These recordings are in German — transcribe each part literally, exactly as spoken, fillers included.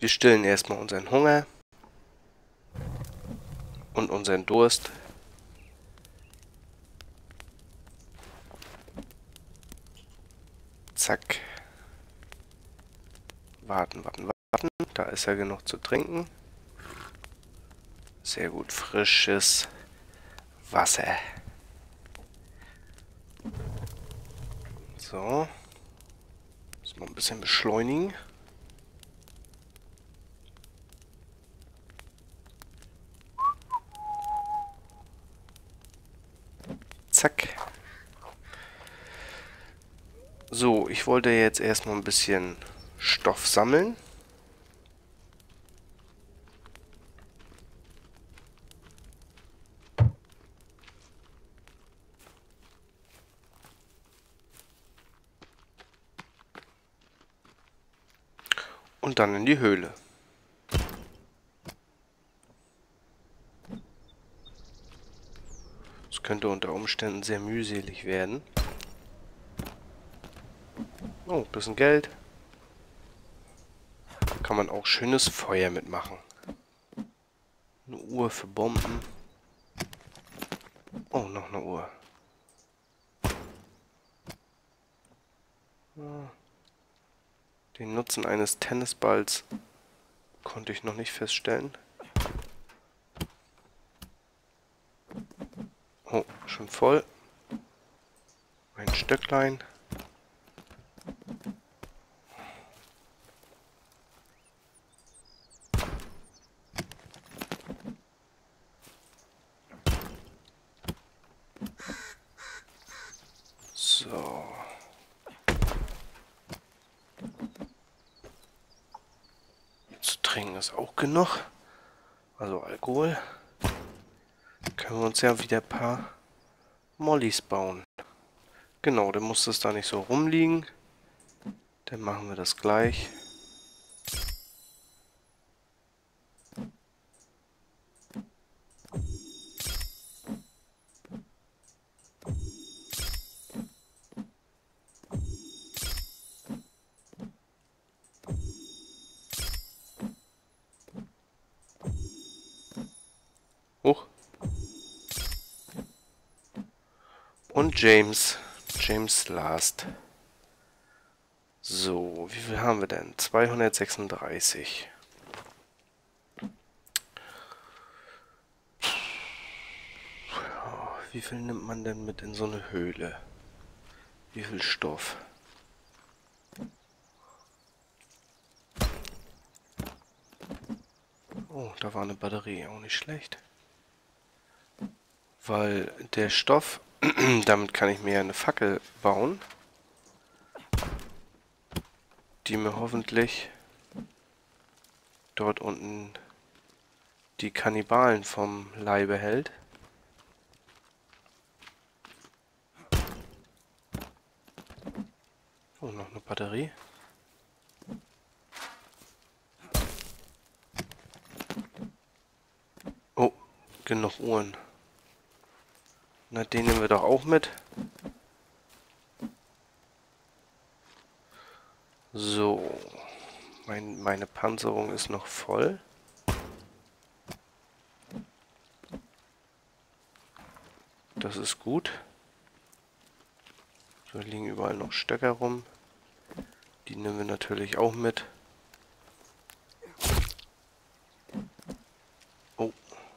Wir stillen erstmal unseren Hunger und unseren Durst. Zack. Warten, warten, warten. Da ist ja genug zu trinken. Sehr gut, frisches Wasser. So. Muss mal ein bisschen beschleunigen. Zack. So, ich wollte jetzt erstmal ein bisschen Stoff sammeln. Und dann in die Höhle. Das könnte unter Umständen sehr mühselig werden. Oh, ein bisschen Geld. Kann man auch schönes Feuer mitmachen. Eine Uhr für Bomben. Oh, noch eine Uhr. Den Nutzen eines Tennisballs konnte ich noch nicht feststellen. Oh, schon voll. Ein Stöcklein. So. Zu trinken ist auch genug. Also Alkohol. Können wir uns ja wieder ein paar Mollys bauen. Genau, dann muss das da nicht so rumliegen. Dann machen wir das gleich. Hoch. Und James. James Last. So, wie viel haben wir denn? zweihundertsechsunddreißig. Wie viel nimmt man denn mit in so eine Höhle? Wie viel Stoff? Oh, da war eine Batterie, auch nicht schlecht. Weil der Stoff, damit kann ich mir eine Fackel bauen, die mir hoffentlich dort unten die Kannibalen vom Leibe hält. Oh, noch eine Batterie. Oh, genug Uhren. Na, den nehmen wir doch auch mit. So, mein, meine Panzerung ist noch voll. Das ist gut. So, liegen überall noch Stöcker rum. Die nehmen wir natürlich auch mit. Oh.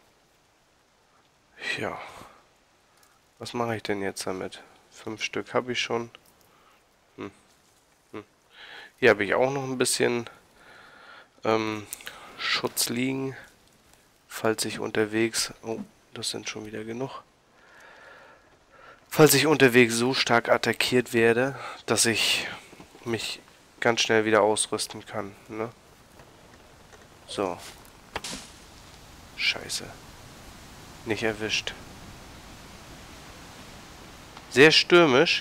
Ja. Was mache ich denn jetzt damit? Fünf Stück habe ich schon. Hm. Hm. Hier habe ich auch noch ein bisschen ähm, Schutz liegen. Falls ich unterwegs... Oh, das sind schon wieder genug. Falls ich unterwegs so stark attackiert werde, dass ich mich ganz schnell wieder ausrüsten kann, ne? So. Scheiße. Nicht erwischt. Sehr stürmisch.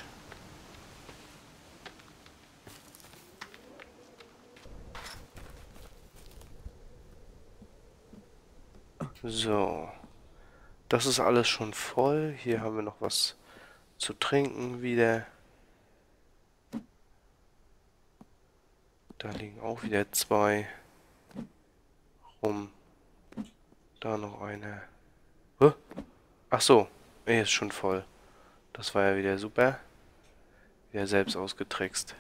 So. Das ist alles schon voll. Hier haben wir noch was zu trinken wieder. Da liegen auch wieder zwei. rum. Da noch eine. Huh? Ach so, er ist schon voll. Das war ja wieder super. Wieder selbst ausgetrickst.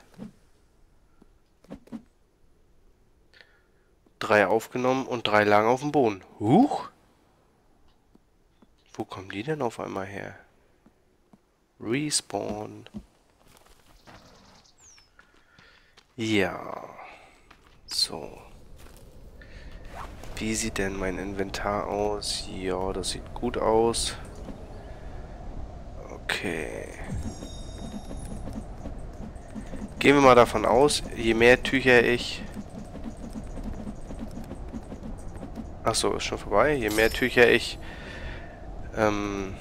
Drei aufgenommen und drei lagen auf dem Boden. Huch! Wo kommen die denn auf einmal her? Respawn. Ja. So. Wie sieht denn mein Inventar aus? Ja, das sieht gut aus. Okay. Gehen wir mal davon aus, je mehr Tücher ich... Achso, ist schon vorbei. Je mehr Tücher ich... Ähm,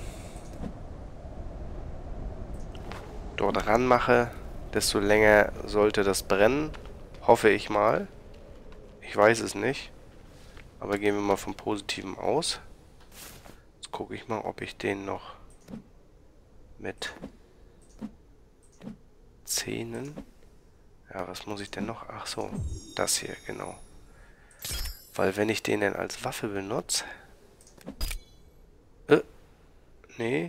dort ranmache, desto länger sollte das brennen. Hoffe ich mal. Ich weiß es nicht. Aber gehen wir mal vom Positiven aus. Jetzt gucke ich mal, ob ich den noch mit Zähnen... Ja, was muss ich denn noch? Ach so, das hier, genau. Weil wenn ich den dann als Waffe benutze... Äh, nee.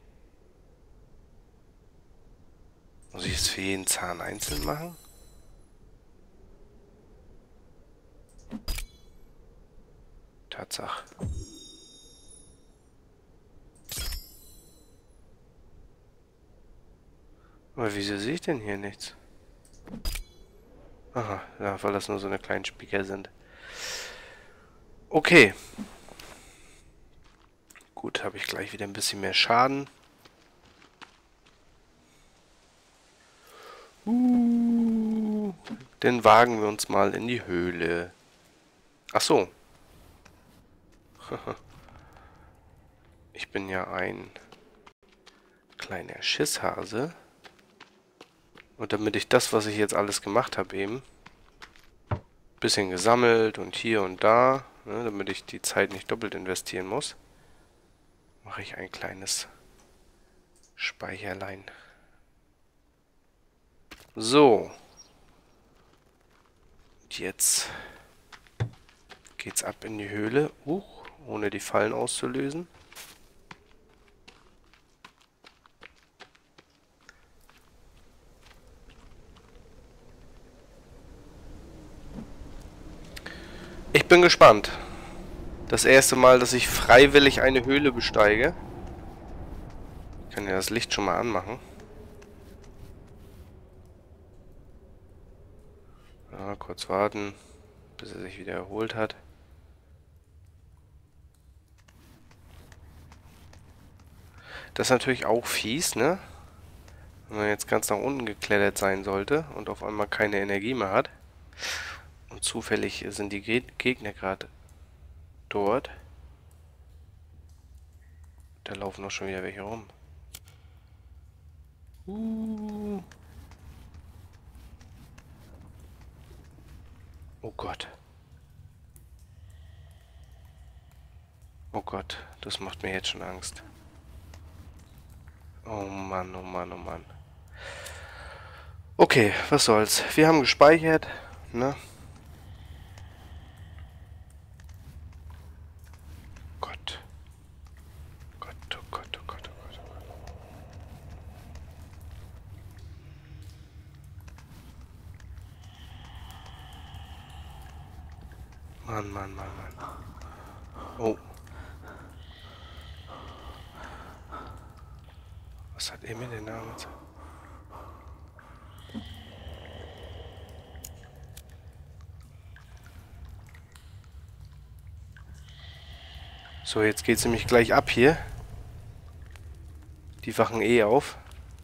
Muss ich es für jeden Zahn einzeln machen? Tatsache. Aber wieso sehe ich denn hier nichts? Aha, ja, weil das nur so eine kleinen Spieker sind. Okay. Gut, habe ich gleich wieder ein bisschen mehr Schaden. Uh, dann wagen wir uns mal in die Höhle. Ach so. Ich bin ja ein kleiner Schisshase. Und damit ich das, was ich jetzt alles gemacht habe, eben bisschen gesammelt und hier und da, ne, damit ich die Zeit nicht doppelt investieren muss, mache ich ein kleines Speicherlein. So. Und jetzt geht's ab in die Höhle, uh, ohne die Fallen auszulösen. Ich bin gespannt. Das erste Mal, dass ich freiwillig eine Höhle besteige. Ich kann ja das Licht schon mal anmachen. Ja, kurz warten, bis er sich wieder erholt hat. Das ist natürlich auch fies, ne? Wenn man jetzt ganz nach unten geklettert sein sollte und auf einmal keine Energie mehr hat. Und zufällig sind die Ge Gegner gerade dort. Da laufen noch schon wieder welche rum. Uh. Oh Gott. Oh Gott, das macht mir jetzt schon Angst. Oh Mann, oh Mann, oh Mann. Okay, was soll's. Wir haben gespeichert, ne? Gott. Gott, oh Gott, oh Gott, oh Gott, oh Gott. Mann, Mann, Mann, Mann. Oh. Was hat er mir denn damals? So, jetzt geht's nämlich gleich ab hier. Die wachen eh auf.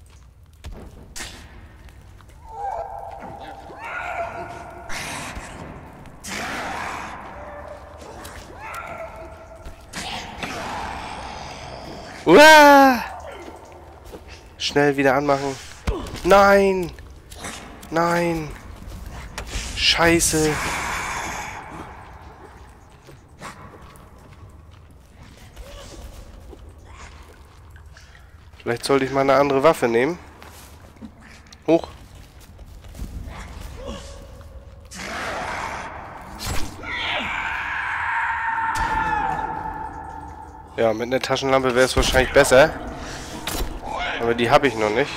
Uah! Schnell wieder anmachen. Nein! Nein! Scheiße! Vielleicht sollte ich mal eine andere Waffe nehmen. Hoch! Ja, mit einer Taschenlampe wäre es wahrscheinlich besser. Aber die habe ich noch nicht.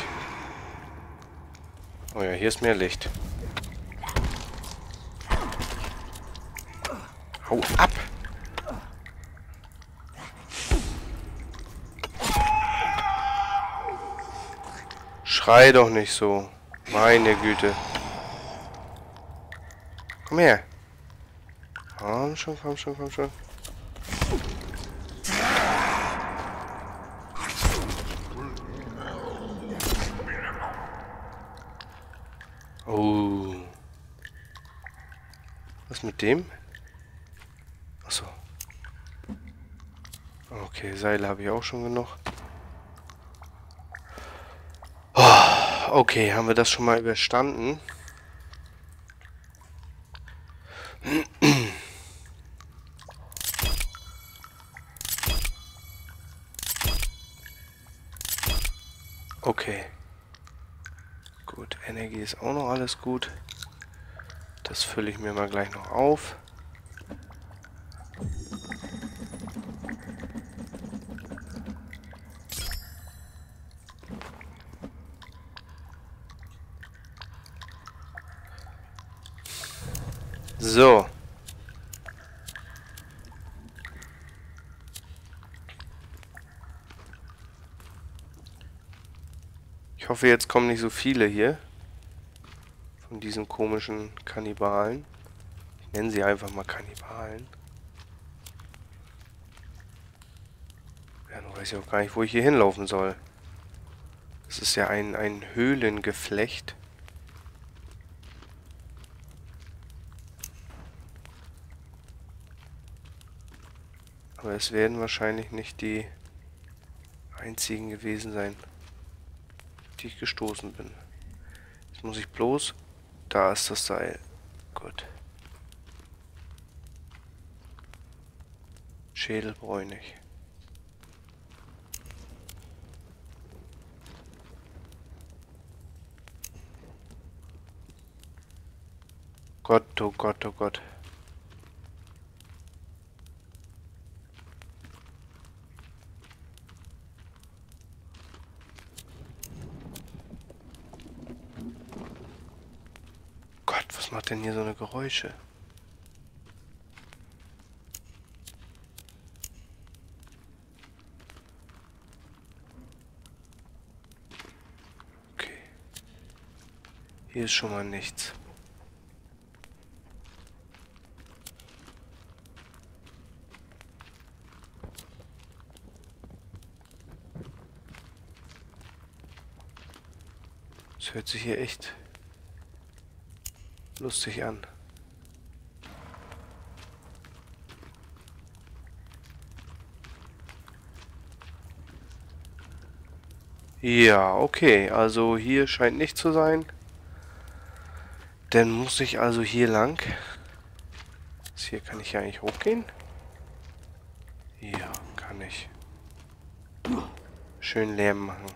Oh ja, hier ist mehr Licht. Hau ab! Schrei doch nicht so. Meine Güte. Komm her. Komm schon, komm schon, komm schon. Oh. Was mit dem? Achso. Okay, Seile habe ich auch schon genug. Oh, okay, haben wir das schon mal überstanden? Okay. Gut, Energie ist auch noch alles gut. Das fülle ich mir mal gleich noch auf. So. Ich hoffe, jetzt kommen nicht so viele hier. Von diesen komischen Kannibalen. Ich nenne sie einfach mal Kannibalen. Ja, nun weiß ich auch gar nicht, wo ich hier hinlaufen soll. Das ist ja ein, ein Höhlengeflecht. Aber es werden wahrscheinlich nicht die einzigen gewesen sein, die ich gestoßen bin. Jetzt muss ich bloß... Da ist das Seil. Gut. Schädel bräunig. Gott, oh Gott, oh Gott. Gott, was macht denn hier so eine Geräusche? Okay. Hier ist schon mal nichts. Das hört sich hier echt lustig an. Ja, okay. Also hier scheint nicht zu sein. Dann muss ich also hier lang. Das hier kann ich ja eigentlich hochgehen. Ja, kann ich. Schön Lärm machen.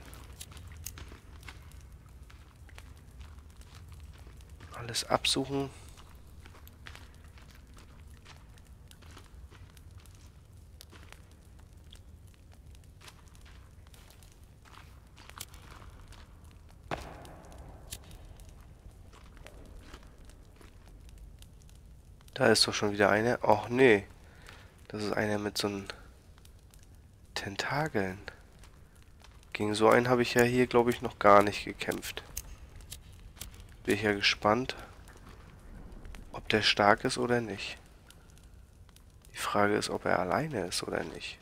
Alles absuchen. Da ist doch schon wieder eine. Och nee. Das ist einer mit so einen Tentakeln. Gegen so einen habe ich ja hier, glaube ich, noch gar nicht gekämpft. Bin ich ja gespannt, ob der stark ist oder nicht. Die Frage ist, ob er alleine ist oder nicht.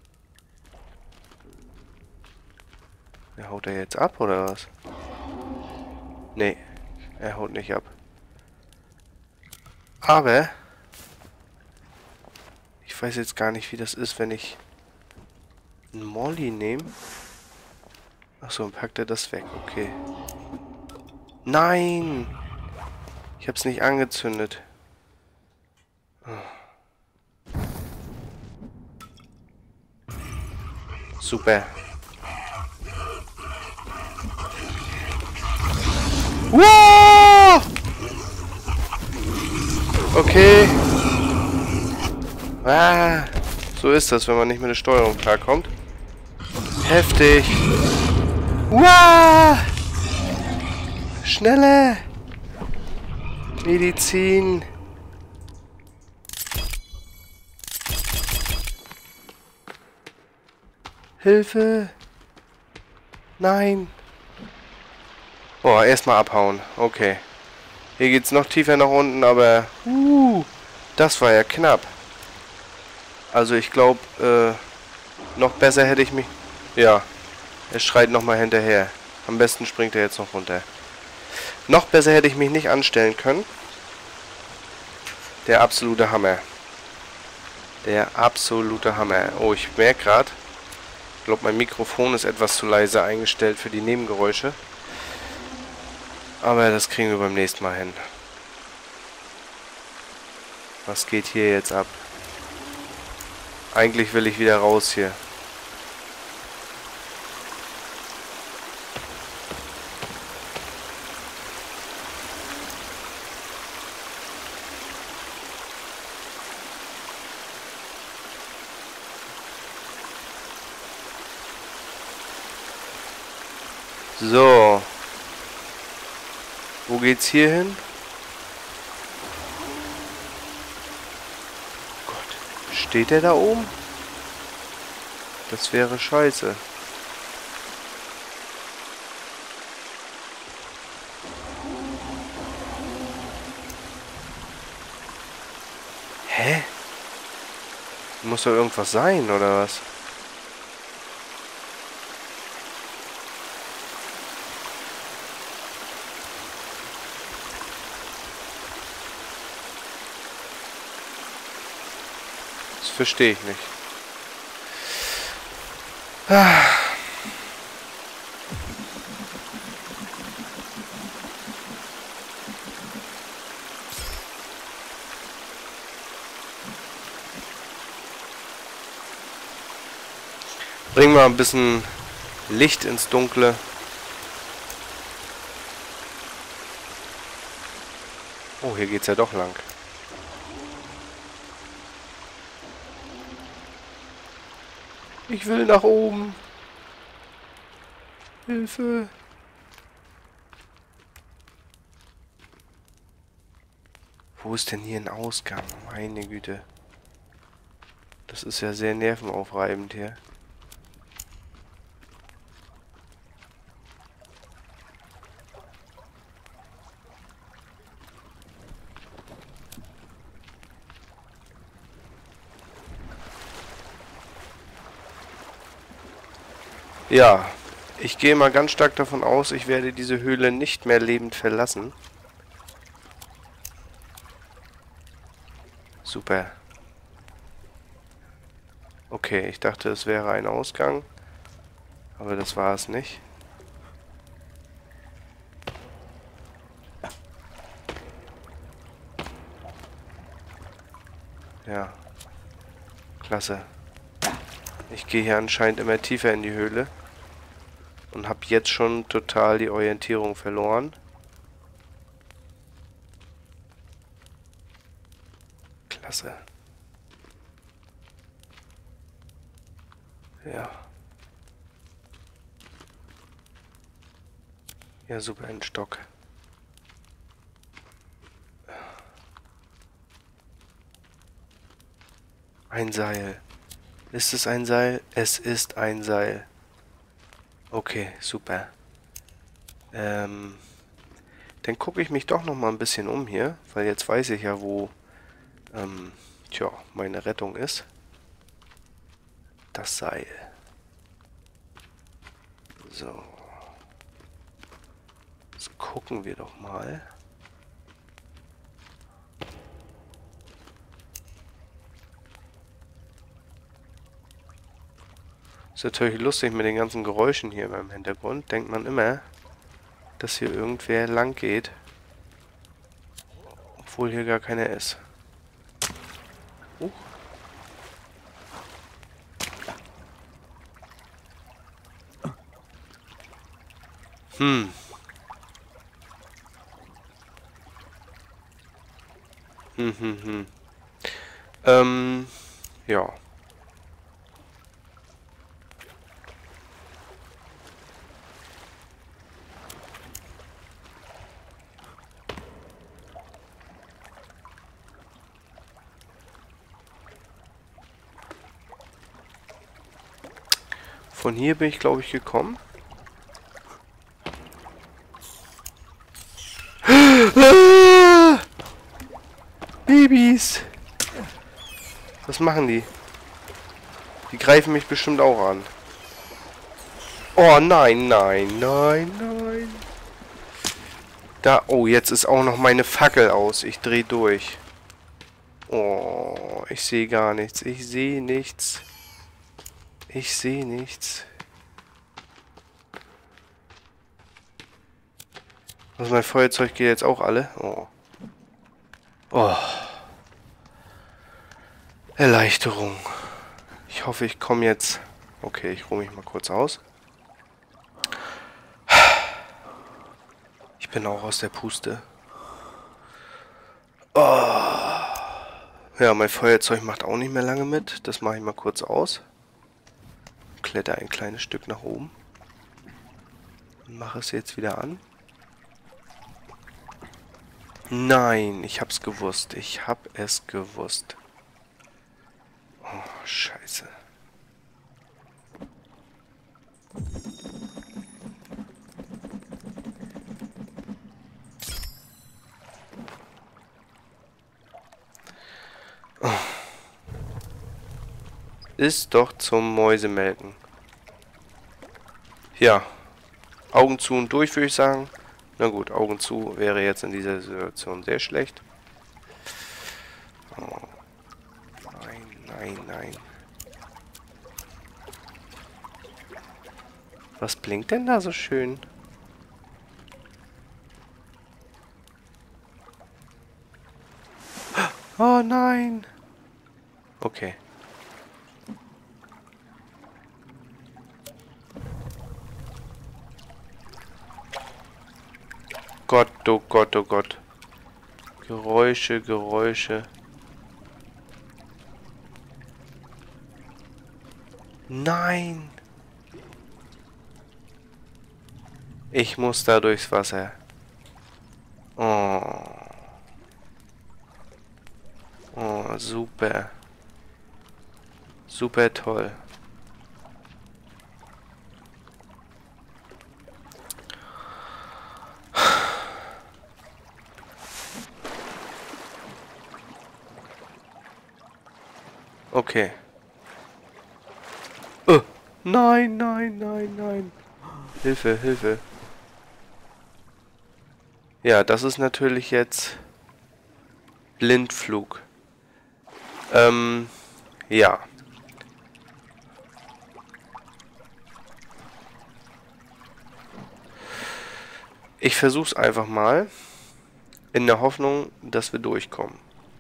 Der haut er jetzt ab, oder was? Nee, er haut nicht ab. Aber ich weiß jetzt gar nicht, wie das ist, wenn ich einen Molly nehme. Achso, und packt er das weg. Okay. Nein! Ich hab's nicht angezündet. Super. Wow! Okay. Ah. So ist das, wenn man nicht mit der Steuerung klarkommt. Heftig. Uah! Schneller! Medizin! Hilfe! Nein! Boah, erstmal abhauen. Okay. Hier geht's noch tiefer nach unten, aber... Uh, das war ja knapp. Also ich glaube, äh, noch besser hätte ich mich... Ja, er schreit nochmal hinterher. Am besten springt er jetzt noch runter. Noch besser hätte ich mich nicht anstellen können. Der absolute Hammer. Der absolute Hammer. Oh, ich merke gerade, ich glaube, mein Mikrofon ist etwas zu leise eingestellt für die Nebengeräusche. Aber das kriegen wir beim nächsten Mal hin. Was geht hier jetzt ab? Eigentlich will ich wieder raus hier. So. Wo geht's hier hin? Gott, steht der da oben? Das wäre scheiße. Hä? Muss doch irgendwas sein, oder was? Das verstehe ich nicht. Ah. Bringen wir ein bisschen Licht ins Dunkle. Oh, hier geht's ja doch lang. Ich will nach oben. Hilfe. Wo ist denn hier ein Ausgang? Meine Güte. Das ist ja sehr nervenaufreibend hier. Ja, ich gehe mal ganz stark davon aus, ich werde diese Höhle nicht mehr lebend verlassen. Super. Okay, ich dachte, es wäre ein Ausgang, aber das war es nicht. Ja, klasse. Ich gehe hier anscheinend immer tiefer in die Höhle und habe jetzt schon total die Orientierung verloren. Klasse. Ja. Ja, super, ein Stock. Ein Seil. Ist es ein Seil? Es ist ein Seil. Okay, super. Ähm, dann gucke ich mich doch noch mal ein bisschen um hier, weil jetzt weiß ich ja, wo ähm, tja, meine Rettung ist. Das Seil. So. Jetzt gucken wir doch mal. Ist natürlich lustig mit den ganzen Geräuschen hier im Hintergrund. Denkt man immer, dass hier irgendwer lang geht. Obwohl hier gar keiner ist. Uh. Hm. Hm, hm, hm. Ähm, ja. Von hier bin ich, glaube ich, gekommen. Ah! Babys! Was machen die? Die greifen mich bestimmt auch an. Oh nein, nein, nein, nein. Da, oh, jetzt ist auch noch meine Fackel aus. Ich drehe durch. Oh, ich sehe gar nichts. Ich sehe nichts. Ich sehe nichts. Also mein Feuerzeug geht jetzt auch alle. Oh. Oh. Erleichterung. Ich hoffe, ich komme jetzt... Okay, ich ruhe mich mal kurz aus. Ich bin auch aus der Puste. Oh. Ja, mein Feuerzeug macht auch nicht mehr lange mit. Das mache ich mal kurz aus. Kletter ein kleines Stück nach oben. Mache es jetzt wieder an. Nein, ich hab's gewusst. Ich hab es gewusst. Oh, scheiße. Oh. Ist doch zum Mäusemelken. Ja. Augen zu und durch, würde ich sagen. Na gut, Augen zu wäre jetzt in dieser Situation sehr schlecht. Oh. Nein, nein, nein. Was blinkt denn da so schön? Oh nein. Okay. Gott, oh Gott, oh Gott. Geräusche, Geräusche. Nein. Ich muss da durchs Wasser. Oh. Oh, super. Super toll. Okay. Oh. Nein, nein, nein, nein. Hilfe, Hilfe. Ja, das ist natürlich jetzt Blindflug. Ähm, ja. Ich versuch's einfach mal. In der Hoffnung, dass wir durchkommen.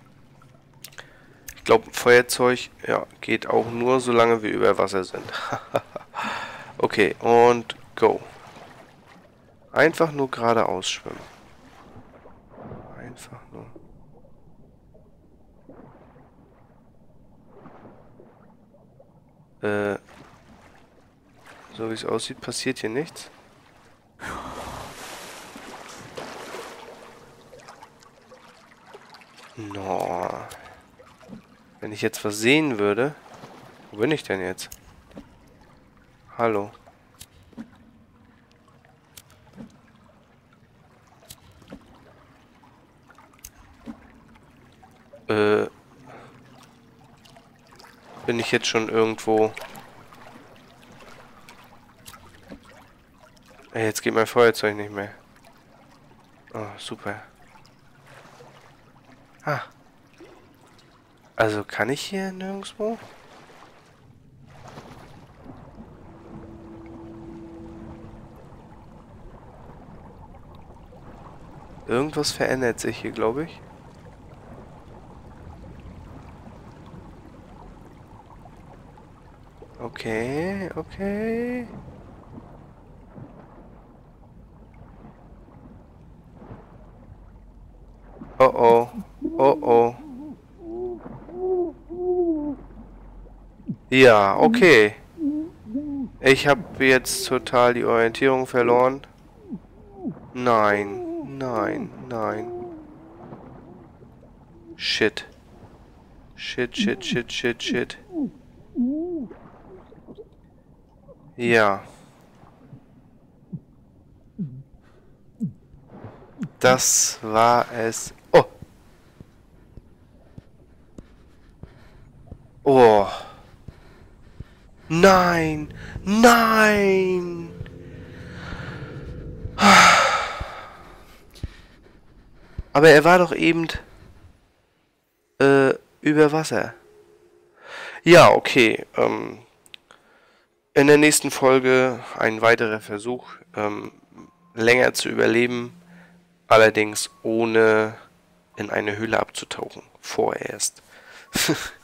Ich glaube, Feuerzeug, ja, geht auch nur, solange wir über Wasser sind. Okay, und go. Einfach nur geradeaus schwimmen. Einfach nur. Äh, so wie es aussieht, passiert hier nichts. No. Wenn ich jetzt was sehen würde... Wo bin ich denn jetzt? Hallo. Äh... Bin ich jetzt schon irgendwo... Ey, jetzt geht mein Feuerzeug nicht mehr. Oh, super. Ah. Also kann ich hier nirgendwo? Irgendwas verändert sich hier, glaube ich. Okay, okay. Oh oh. Oh oh. Ja, okay. Ich habe jetzt total die Orientierung verloren. Nein, nein, nein. Shit. Shit, shit, shit, shit, shit. Ja. Das war es. Oh! Oh! Nein! Nein! Aber er war doch eben äh, über Wasser. Ja, okay. Ähm, in der nächsten Folge ein weiterer Versuch, ähm, länger zu überleben, allerdings ohne in eine Höhle abzutauchen. Vorerst.